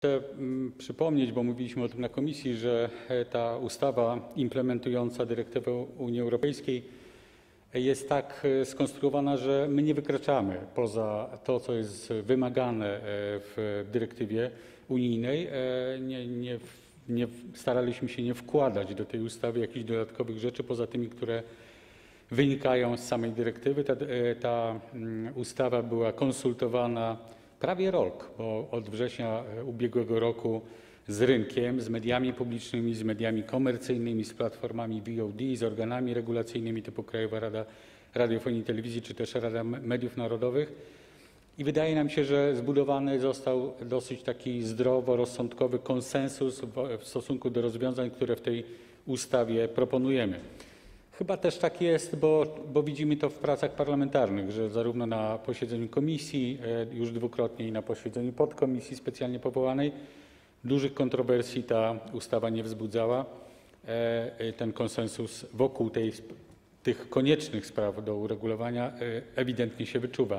chcę przypomnieć, bo mówiliśmy o tym na komisji, że ta ustawa implementująca dyrektywę Unii Europejskiej jest tak skonstruowana, że my nie wykraczamy poza to, co jest wymagane w dyrektywie unijnej. Nie staraliśmy się nie wkładać do tej ustawy jakichś dodatkowych rzeczy poza tymi, które wynikają z samej dyrektywy. Ta ustawa była konsultowana prawie rok, bo od września ubiegłego roku z rynkiem, z mediami publicznymi, z mediami komercyjnymi, z platformami VOD, z organami regulacyjnymi typu Krajowa Rada Radiofonii i Telewizji czy też Rada Mediów Narodowych. I wydaje nam się, że zbudowany został dosyć taki zdroworozsądkowy konsensus w stosunku do rozwiązań, które w tej ustawie proponujemy. Chyba też tak jest, bo widzimy to w pracach parlamentarnych, że zarówno na posiedzeniu komisji już dwukrotnie i na posiedzeniu podkomisji specjalnie powołanej dużych kontrowersji ta ustawa nie wzbudzała. Ten konsensus wokół tych koniecznych spraw do uregulowania ewidentnie się wyczuwa.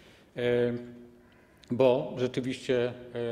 Bo rzeczywiście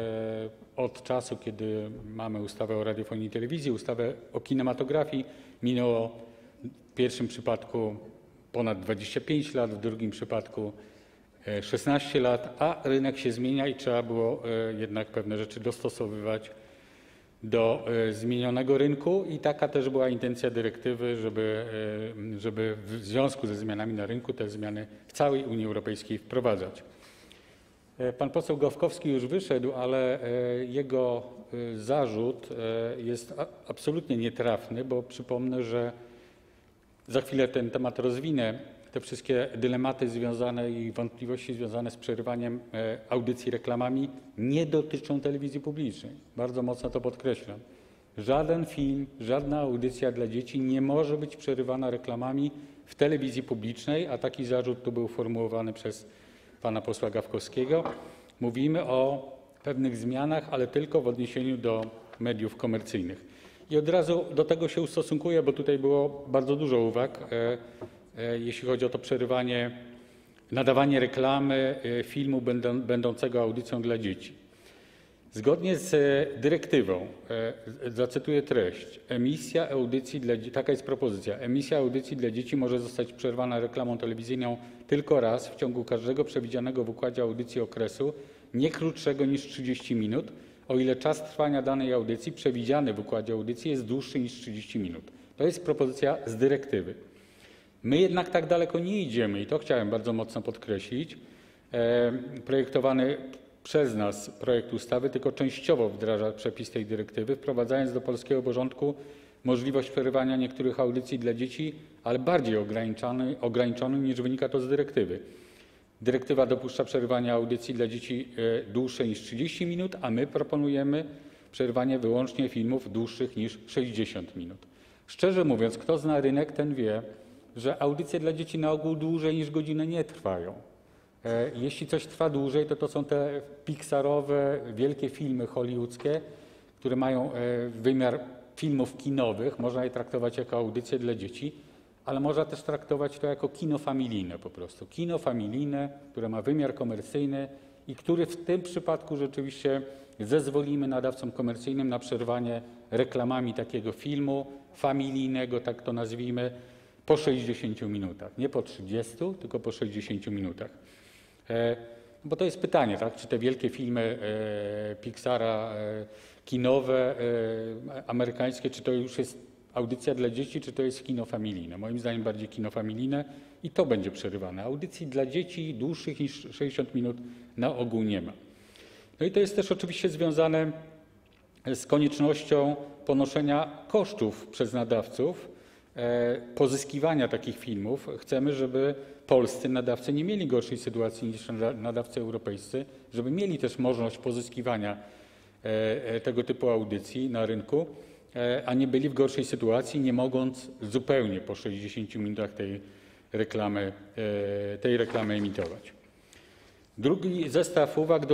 od czasu, kiedy mamy ustawę o radiofonii i telewizji, ustawę o kinematografii, minęło w pierwszym przypadku ponad 25 lat, w drugim przypadku 16 lat, a rynek się zmienia i trzeba było jednak pewne rzeczy dostosowywać do zmienionego rynku i taka też była intencja dyrektywy, żeby w związku ze zmianami na rynku te zmiany w całej Unii Europejskiej wprowadzać. Pan poseł Gawkowski już wyszedł, ale jego zarzut jest absolutnie nietrafny, bo przypomnę, że za chwilę ten temat rozwinę. Te wszystkie dylematy związane i wątpliwości związane z przerywaniem audycji reklamami nie dotyczą telewizji publicznej. Bardzo mocno to podkreślam. Żaden film, żadna audycja dla dzieci nie może być przerywana reklamami w telewizji publicznej, a taki zarzut tu był formułowany przez pana posła Gawkowskiego. Mówimy o pewnych zmianach, ale tylko w odniesieniu do mediów komercyjnych. I od razu do tego się ustosunkuję, bo tutaj było bardzo dużo uwag, jeśli chodzi o to przerywanie, nadawanie reklamy filmu będącego audycją dla dzieci. Zgodnie z dyrektywą, zacytuję treść, taka jest propozycja, emisja audycji dla dzieci może zostać przerwana reklamą telewizyjną tylko raz w ciągu każdego przewidzianego w układzie audycji okresu, nie krótszego niż 30 minut, o ile czas trwania danej audycji przewidziany w układzie audycji jest dłuższy niż 30 minut. To jest propozycja z dyrektywy. My jednak tak daleko nie idziemy i to chciałem bardzo mocno podkreślić. Projektowany przez nas projekt ustawy tylko częściowo wdraża przepis tej dyrektywy, wprowadzając do polskiego porządku możliwość przerywania niektórych audycji dla dzieci, ale bardziej ograniczony niż wynika to z dyrektywy. Dyrektywa dopuszcza przerywanie audycji dla dzieci dłuższe niż 30 minut, a my proponujemy przerywanie wyłącznie filmów dłuższych niż 60 minut. Szczerze mówiąc, kto zna rynek, ten wie, że audycje dla dzieci na ogół dłużej niż godzinę nie trwają. Jeśli coś trwa dłużej, to są te pixarowe, wielkie filmy hollywoodzkie, które mają wymiar filmów kinowych. Można je traktować jako audycje dla dzieci, ale można też traktować to jako kino familijne po prostu. Kino familijne, które ma wymiar komercyjny i który w tym przypadku rzeczywiście zezwolimy nadawcom komercyjnym na przerwanie reklamami takiego filmu familijnego, tak to nazwijmy, po 60 minutach. Nie po 30, tylko po 60 minutach. Bo to jest pytanie, tak? Czy te wielkie filmy Pixara kinowe, amerykańskie, czy to już jest audycja dla dzieci, czy to jest kino familijne? Moim zdaniem bardziej kino familijne i to będzie przerywane. Audycji dla dzieci dłuższych niż 60 minut na ogół nie ma. No i to jest też oczywiście związane z koniecznością ponoszenia kosztów przez nadawców pozyskiwania takich filmów. Chcemy, żeby polscy nadawcy nie mieli gorszej sytuacji niż nadawcy europejscy, żeby mieli też możliwość pozyskiwania tego typu audycji na rynku, a nie byli w gorszej sytuacji, nie mogąc zupełnie po 60 minutach tej reklamy emitować. Drugi zestaw uwag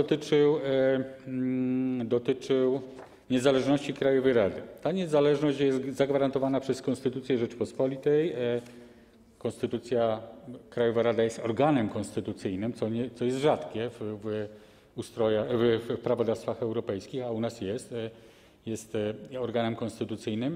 dotyczył niezależności Krajowej Rady. Ta niezależność jest zagwarantowana przez Konstytucję Rzeczypospolitej. Krajowa Rada jest organem konstytucyjnym, co jest rzadkie w w prawodawstwach europejskich, a u nas jest organem konstytucyjnym.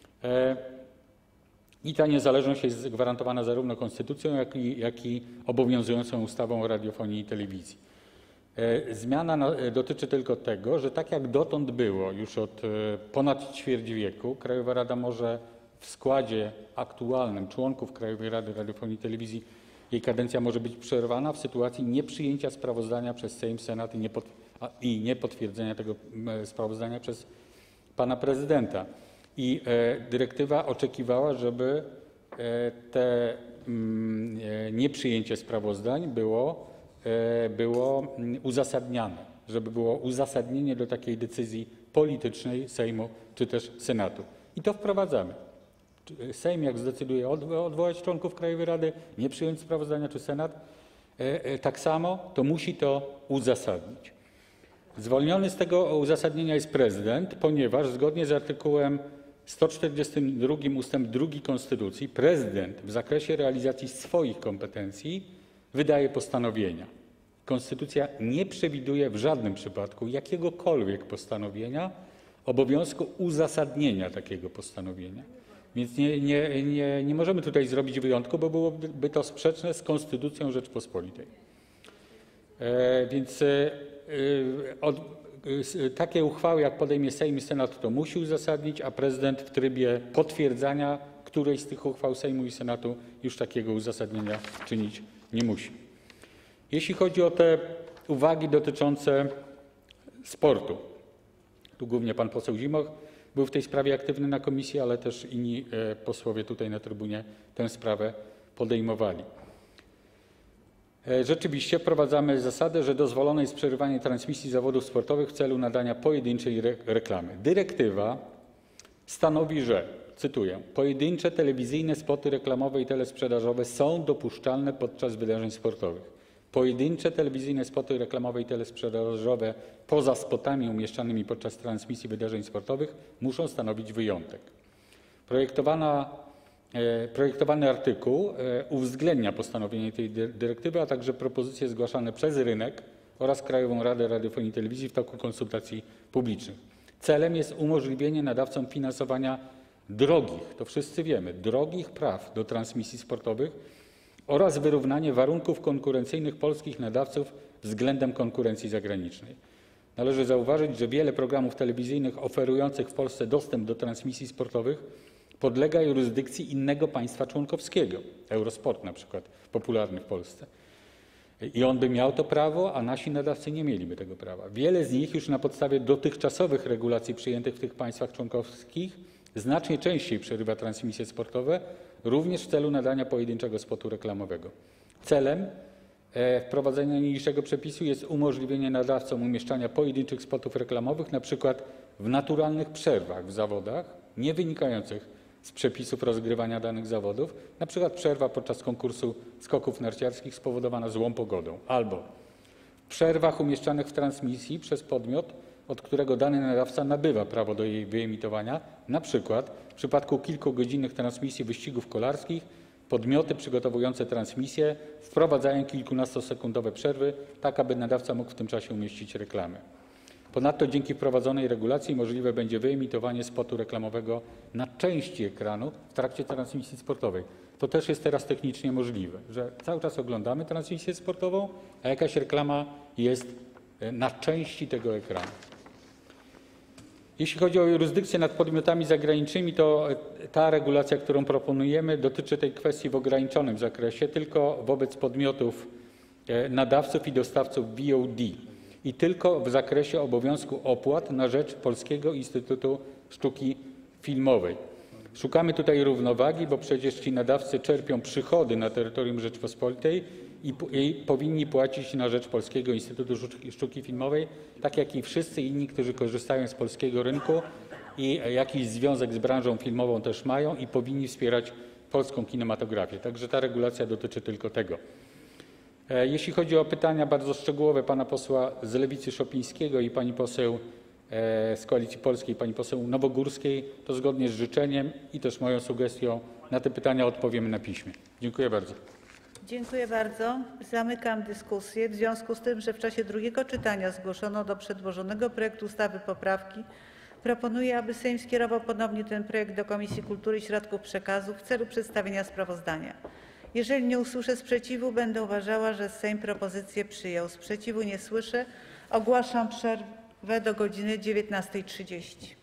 I ta niezależność jest gwarantowana zarówno konstytucją, jak i obowiązującą ustawą o radiofonii i telewizji. Zmiana dotyczy tylko tego, że tak jak dotąd było już od ponad ćwierć wieku, Krajowa Rada może w składzie aktualnym członków Krajowej Rady Radiofonii i Telewizji, jej kadencja może być przerwana w sytuacji nieprzyjęcia sprawozdania przez Sejm, Senat i niepotwierdzenia tego sprawozdania przez pana prezydenta. I dyrektywa oczekiwała, żeby te nieprzyjęcie sprawozdań było uzasadniane, żeby było uzasadnienie do takiej decyzji politycznej Sejmu czy też Senatu. I to wprowadzamy. Sejm jak zdecyduje odwołać członków Krajowej Rady, nie przyjąć sprawozdania, czy Senat, tak samo to musi to uzasadnić. Zwolniony z tego uzasadnienia jest prezydent, ponieważ zgodnie z artykułem 142 ustęp 2 Konstytucji prezydent w zakresie realizacji swoich kompetencji wydaje postanowienia. Konstytucja nie przewiduje w żadnym przypadku jakiegokolwiek postanowienia obowiązku uzasadnienia takiego postanowienia. Więc nie możemy tutaj zrobić wyjątku, bo byłoby to sprzeczne z Konstytucją Rzeczypospolitej. Więc takie uchwały, jak podejmie Sejm i Senat, to musi uzasadnić, a prezydent w trybie potwierdzania którejś z tych uchwał Sejmu i Senatu już takiego uzasadnienia czynić nie musi. Jeśli chodzi o te uwagi dotyczące sportu, tu głównie pan poseł Zimoch był w tej sprawie aktywny na komisji, ale też inni posłowie tutaj na trybunie tę sprawę podejmowali. Rzeczywiście wprowadzamy zasadę, że dozwolone jest przerywanie transmisji zawodów sportowych w celu nadania pojedynczej reklamy. Dyrektywa stanowi, że, cytuję, pojedyncze telewizyjne spoty reklamowe i telesprzedażowe są dopuszczalne podczas wydarzeń sportowych. Pojedyncze telewizyjne spoty reklamowe i telesprzedażowe poza spotami umieszczanymi podczas transmisji wydarzeń sportowych muszą stanowić wyjątek. Projektowany artykuł uwzględnia postanowienie tej dyrektywy, a także propozycje zgłaszane przez rynek oraz Krajową Radę Radiofonii i Telewizji w toku konsultacji publicznych. Celem jest umożliwienie nadawcom finansowania drogich, to wszyscy wiemy, drogich praw do transmisji sportowych oraz wyrównanie warunków konkurencyjnych polskich nadawców względem konkurencji zagranicznej. Należy zauważyć, że wiele programów telewizyjnych oferujących w Polsce dostęp do transmisji sportowych podlega jurysdykcji innego państwa członkowskiego. Eurosport na przykład, popularny w Polsce. I on by miał to prawo, a nasi nadawcy nie mieliby tego prawa. Wiele z nich już na podstawie dotychczasowych regulacji przyjętych w tych państwach członkowskich znacznie częściej przerywa transmisje sportowe, również w celu nadania pojedynczego spotu reklamowego. Celem wprowadzenia niniejszego przepisu jest umożliwienie nadawcom umieszczania pojedynczych spotów reklamowych, na przykład w naturalnych przerwach w zawodach, nie wynikających z przepisów rozgrywania danych zawodów, na przykład przerwa podczas konkursu skoków narciarskich spowodowana złą pogodą, albo w przerwach umieszczanych w transmisji przez podmiot, od którego dany nadawca nabywa prawo do jej wyemitowania, na przykład w przypadku kilkugodzinnych transmisji wyścigów kolarskich podmioty przygotowujące transmisję wprowadzają kilkunastosekundowe przerwy, tak aby nadawca mógł w tym czasie umieścić reklamę. Ponadto dzięki wprowadzonej regulacji możliwe będzie wyemitowanie spotu reklamowego na części ekranu w trakcie transmisji sportowej. To też jest teraz technicznie możliwe, że cały czas oglądamy transmisję sportową, a jakaś reklama jest na części tego ekranu. Jeśli chodzi o jurysdykcję nad podmiotami zagranicznymi, to ta regulacja, którą proponujemy, dotyczy tej kwestii w ograniczonym zakresie, tylko wobec podmiotów nadawców i dostawców VOD i tylko w zakresie obowiązku opłat na rzecz Polskiego Instytutu Sztuki Filmowej. Szukamy tutaj równowagi, bo przecież ci nadawcy czerpią przychody na terytorium Rzeczypospolitej i powinni płacić na rzecz Polskiego Instytutu Sztuki Filmowej, tak jak i wszyscy inni, którzy korzystają z polskiego rynku i jakiś związek z branżą filmową też mają i powinni wspierać polską kinematografię. Także ta regulacja dotyczy tylko tego. Jeśli chodzi o pytania bardzo szczegółowe pana posła z Lewicy Szopińskiego i pani poseł z Koalicji Polskiej, pani poseł Nowogórskiej, to zgodnie z życzeniem i też moją sugestią na te pytania odpowiemy na piśmie. Dziękuję bardzo. Dziękuję bardzo. Zamykam dyskusję. W związku z tym, że w czasie drugiego czytania zgłoszono do przedłożonego projektu ustawy poprawki, proponuję, aby Sejm skierował ponownie ten projekt do Komisji Kultury i Środków Przekazu w celu przedstawienia sprawozdania. Jeżeli nie usłyszę sprzeciwu, będę uważała, że Sejm propozycję przyjął. Sprzeciwu nie słyszę. Ogłaszam przerwę do godz. 19:30.